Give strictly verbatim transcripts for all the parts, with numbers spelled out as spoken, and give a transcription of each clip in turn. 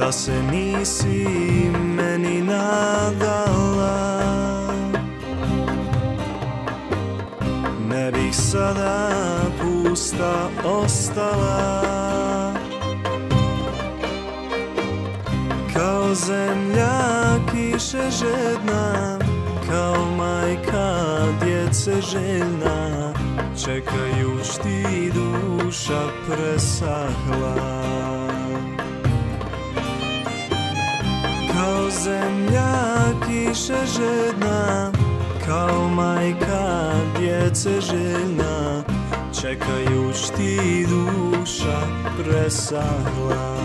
da se nisi meni nadala, ne bih sada pusta ostala. Kao zemlja kiše žedna, kao majka djece željna, čekajuć ti duša presahla. Kao zemlja kiše žedna, kao majka djece željna, čekajuć ti duša presahla.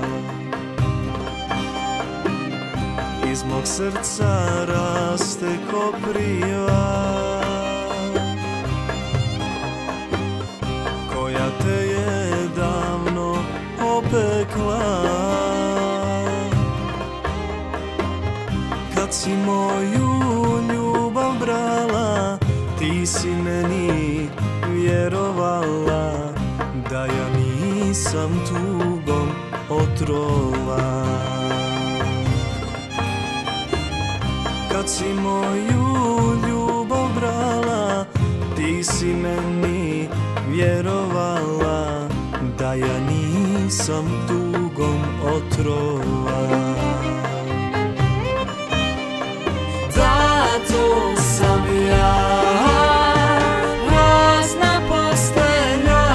Iz mog srca raste kopriva, koja te je davno opekla. Kad si moju ljubav brala, ti si meni vjerovala, da ja nisam tugom otrova. Kad si moju ljubav brala, ti si meni vjerovala, da ja nisam tugom otrova. Da, to sam ja, prazna postelja,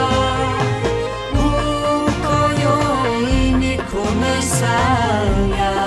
u kojoj niko ne sanja.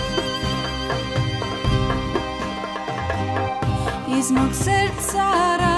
Iz mog srca